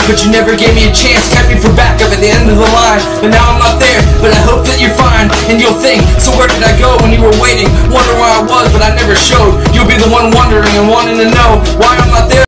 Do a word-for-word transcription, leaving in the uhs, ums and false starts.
but you never gave me a chance. Kept me for backup at the end of the line, but now I'm not there. But I hope that you're fine, and you'll think, so where did I go when you were waiting? Wonder where I was, but I never showed. You'll be the one wondering and wanting to know why I'm not there.